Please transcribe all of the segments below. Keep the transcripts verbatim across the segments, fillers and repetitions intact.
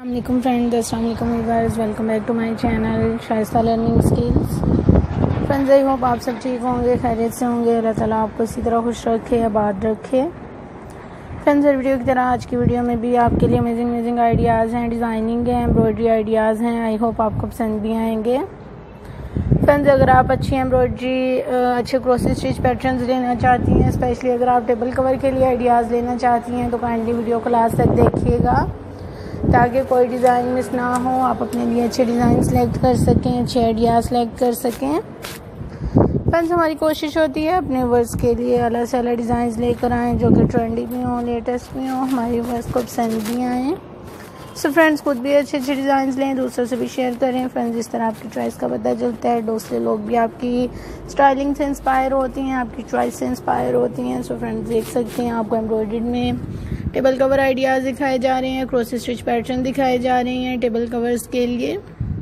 अस्सलाम फ्रेंड्स, अस्सलाम वालेकुम viewers, welcome back to my channel Shaista learning skills. Friends, I hope आप सब ठीक होंगे, खैरियत से होंगे। अल्लाह ताला आपको इसी तरह खुश रखे, आबाद रखे। फ्रेंड्स, हर वीडियो की तरह आज की वीडियो में भी आपके लिए अमेजिंग अमेजिंग आइडियाज़ हैं, डिज़ाइनिंग है, एम्ब्रॉयडरी आइडियाज़ हैं। आई होप आपको पसंद भी आएंगे। फ्रेंड्स, अगर आप अच्छी एम्ब्रॉयडरी, अच्छे क्रोस स्टिच पैटर्न्स लेना चाहती हैं, स्पेशली अगर आप टेबल कवर के लिए आइडियाज़ लेना चाहती हैं, तो काइंडली वीडियो को लास्ट तक देखिएगा ताकि कोई डिज़ाइन मिस ना हो, आप अपने लिए अच्छे डिज़ाइन सेलेक्ट कर सकें, अच्छे आइडिया सेलेक्ट कर सकें। फ्रेंड्स, हमारी कोशिश होती है अपने वर्स के लिए अलग से अलग डिज़ाइन लेकर आएँ जो कि ट्रेंडी भी हों, लेटेस्ट भी हों, हमारी वर्स को पसंद भी आएँ। सो फ्रेंड्स, खुद भी अच्छे अच्छे डिज़ाइन लें, दूसरों से भी शेयर करें। फ्रेंड्स, इस तरह आपकी चॉइस का पता चलता है, दूसरे लोग भी आपकी स्टाइलिंग से इंस्पायर होती हैं, आपकी चॉइस से इंस्पायर होती हैं। सो फ्रेंड्स, देख सकते हैं आपको एम्ब्रॉयडरी में टेबल कवर आइडियाज़ दिखाए जा रहे हैं, क्रोस स्टिच पैटर्न दिखाए जा रहे हैं टेबल कवर्स के लिए।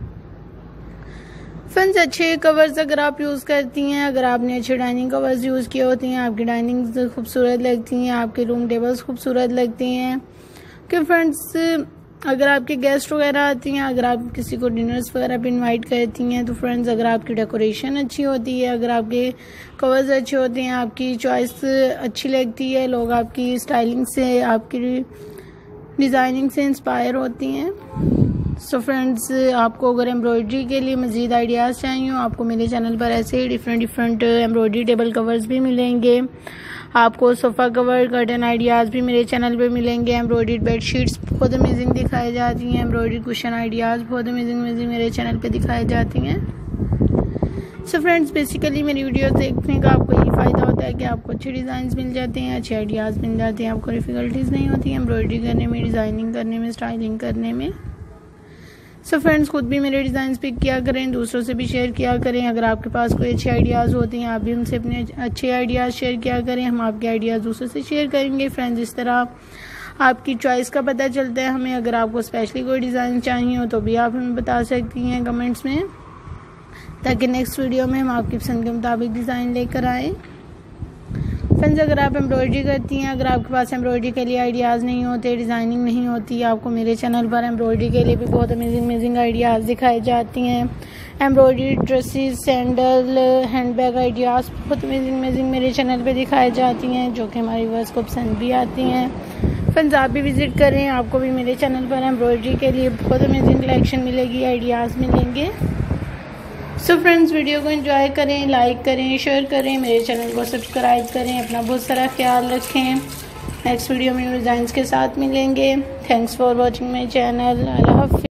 फ्रेंड्स, अच्छे कवर्स अगर आप यूज़ करती हैं, अगर आपने अच्छे डाइनिंग कवर्स यूज़ किए होती हैं, आपकी डाइनिंग खूबसूरत लगती हैं, आपके रूम टेबल्स खूबसूरत लगती हैं। कि फ्रेंड्स, अगर आपके गेस्ट वगैरह आती हैं, अगर आप किसी को डिनर्स वगैरह पे इनवाइट करती हैं, तो फ्रेंड्स, अगर आपकी डेकोरेशन अच्छी होती है, अगर आपके कवर्स अच्छे होते हैं, आपकी चॉइस अच्छी लगती है, लोग आपकी स्टाइलिंग से, आपकी डिज़ाइनिंग से इंस्पायर होती हैं। सो फ्रेंड्स, आपको अगर एम्ब्रॉयडरी के लिए मज़ीद आइडियाज़ चाहिए हो, आपको मेरे चैनल पर ऐसे ही different different embroidery table covers भी मिलेंगे। आपको सोफ़ा कवर, कर्टन आइडियाज़ भी मेरे चैनल पे मिलेंगे। एम्ब्रॉयडरी बेडशीट्स बहुत अमेजिंग दिखाई जाती हैं, एम्ब्रॉयडरी कुशन आइडियाज़ बहुत अमेजिंग अमेजिंग मेरे चैनल पे दिखाई जाती हैं। सो फ्रेंड्स, बेसिकली मेरी वीडियोस देखने का आपको यही फ़ायदा होता है कि आपको अच्छे डिज़ाइंस मिल जाते हैं, अच्छे आइडियाज़ मिल जाते हैं, आपको डिफ़िकल्टीज़ नहीं होती हैं एम्ब्रॉयडरी करने में, डिज़ाइनिंग करने में, स्टाइलिंग करने में। सो फ्रेंड्स, खुद भी मेरे डिज़ाइंस पिक किया करें, दूसरों से भी शेयर किया करें। अगर आपके पास कोई अच्छे आइडियाज़ होते हैं, आप भी उनसे अपने अच्छे आइडियाज़ शेयर किया करें, हम आपके आइडियाज़ दूसरों से शेयर करेंगे। फ्रेंड्स, इस तरह आपकी चॉइस का पता चलता है हमें। अगर आपको स्पेशली कोई डिज़ाइन चाहिए हो तो भी आप हमें बता सकती हैं कमेंट्स में, ताकि नेक्स्ट वीडियो में हम आपकी पसंद के मुताबिक डिज़ाइन लेकर आएँ। फ्रेंड्स, अगर आप एम्ब्रॉयडरी करती हैं, अगर आपके पास एम्ब्रॉयडरी के लिए आइडियाज़ नहीं होते, डिज़ाइनिंग नहीं होती, आपको मेरे चैनल पर एम्ब्रॉयडरी के लिए भी बहुत अमेजिंग अमेजिंग आइडियाज़ दिखाई जाती हैं। Embroidery dresses, sandal, handbag ideas बहुत अमेजिंग अमेजिंग मेरे चैनल पे दिखाई जाती हैं, जो कि हमारी व्यूअर्स को पसंद भी आती हैं। फ्रेंड्स, आप भी विज़िट करें, आपको भी मेरे चैनल पर एम्ब्रॉयडरी के लिए बहुत अमेजिंग कलेक्शन मिलेगी, आइडियाज़ मिलेंगे। सो फ्रेंड्स, वीडियो को एंजॉय करें, लाइक करें, शेयर करें, मेरे चैनल को सब्सक्राइब करें, अपना बहुत सारा ख्याल रखें। नेक्स्ट वीडियो में डिज़ाइंस के साथ मिलेंगे। Thanks for watching my channel. अल्लाह हाफ़िज़।